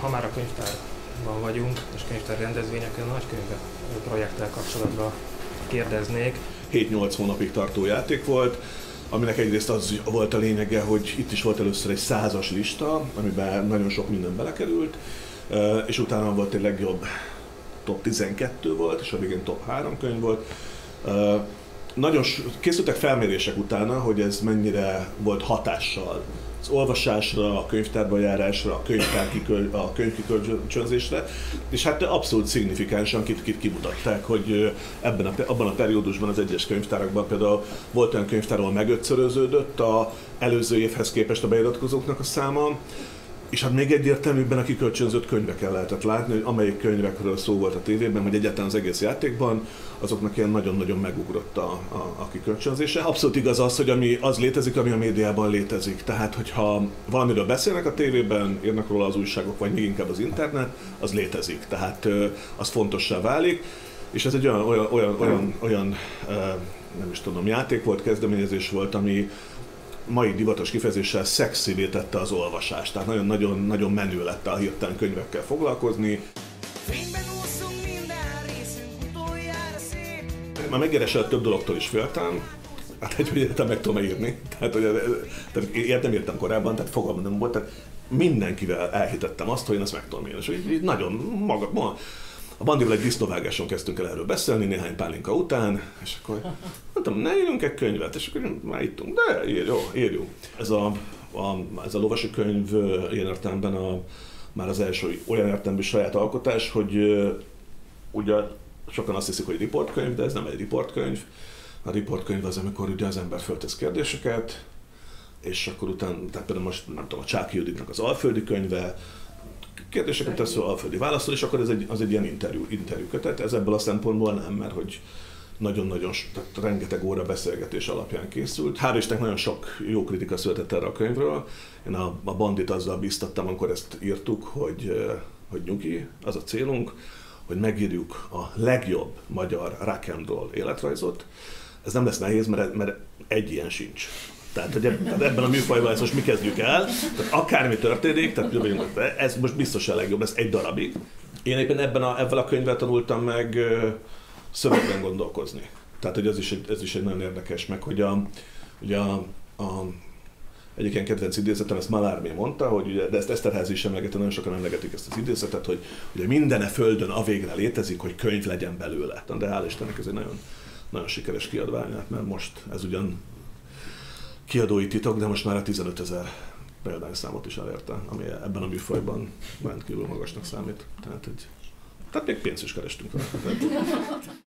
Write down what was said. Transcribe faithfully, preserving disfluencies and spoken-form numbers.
ha már a könyvtárban vagyunk, és könyvtár rendezvényeken, a nagykönyve projekttel kapcsolatban kérdeznék. hét-nyolc hónapig tartó játék volt, aminek egyrészt az volt a lényege, hogy itt is volt először egy százas lista, amiben nagyon sok minden belekerült, és utána volt egy legjobb top tizenkettő volt, és a végén top három könyv volt. Nagyon készültek felmérések utána, hogy ez mennyire volt hatással az olvasásra, a könyvtárba járásra, a, a könyvkikölcsönzésre, és hát abszolút szignifikánsan kit, kit kimutatták, hogy ebben a, abban a periódusban az egyes könyvtárakban például volt olyan könyvtár, ahol megötszöröződött az előző évhez képest a beiratkozóknak a száma, és hát még egyértelműbben a kikölcsönzött könyveken lehetett látni, hogy amelyik könyvekről szó volt a tévében, hogy egyáltalán az egész játékban, azoknak ilyen nagyon-nagyon megugrott a, a, a kikölcsönzése. Abszolút igaz az, hogy ami az létezik, ami a médiában létezik. Tehát, hogyha valamiről beszélnek a tévében, írnak róla az újságok, vagy még inkább az internet, az létezik. Tehát az fontossá válik. És ez egy olyan, olyan, olyan, olyan, olyan nem is tudom, játék volt, kezdeményezés volt, ami mai divatos kifejezéssel szexivé tette az olvasást. Tehát nagyon-nagyon nagyon menő lett a hirtelen könyvekkel foglalkozni. Már megkeresett több dologtól is féltem, hát hogy egyetem meg tudom írni. Tehát, hogy, tehát ilyet nem írtam korábban, tehát fogalmam nem volt. Tehát mindenkivel elhitettem azt, hogy én ezt meg tudom írni. És így nagyon maga, ma, a Bandival egy disznóvágáson kezdtünk el erről beszélni, néhány pálinka után, és akkor mondtam, ne írjunk egy könyvet, és akkor már ittunk, de ír, jó, írjunk. Ez a, a, ez a lovasi könyv ilyen értelemben a, már az első olyan értelemben saját alkotás, hogy ugye sokan azt hiszik, hogy riportkönyv, de ez nem egy riportkönyv. A riportkönyv az, amikor ugye az ember föltesz kérdéseket, és akkor utána, tehát például most nem tudom, a Csáky Juditnak az Alföldi könyve, kérdéseket tesz fel, alföldi válaszol, és akkor ez egy, az egy ilyen interjú, interjúkötet. Ez ebből a szempontból nem, mert hogy nagyon-nagyon, tehát rengeteg óra beszélgetés alapján készült. Hál' Istennek nagyon sok jó kritika született erre a könyvről. Én a, a Bandit azzal bíztattam, amikor ezt írtuk, hogy, hogy nyugi, az a célunk, hogy megírjuk a legjobb magyar rock and roll életrajzot. Ez nem lesz nehéz, mert, mert egy ilyen sincs. Tehát, hogy ebben a műfajban ezt most mi kezdjük el, tehát akármi történik, tehát ez most biztos a legjobb, ez egy darabig. Én éppen ebben a, ebben a könyvvel tanultam meg szövegben gondolkozni. Tehát, hogy ez is egy, ez is egy nagyon érdekes, meg hogy a, ugye a, a egyik ilyen kedvenc idézetem, ezt Mallarmé mondta, hogy ugye, de ezt Eszterházy is emlegeti, nagyon sokan emlegetik ezt az idézetet, hogy ugye minden a földön a végre létezik, hogy könyv legyen belőle. De hál' Istennek ez egy nagyon, nagyon sikeres kiadvány, mert most ez ugyan kiadói titok, de most már a tizenötezer példányszámot is elérte, ami ebben a műfajban rendkívül magasnak számít. Tehát, egy, tehát még pénzt is kerestünk rá.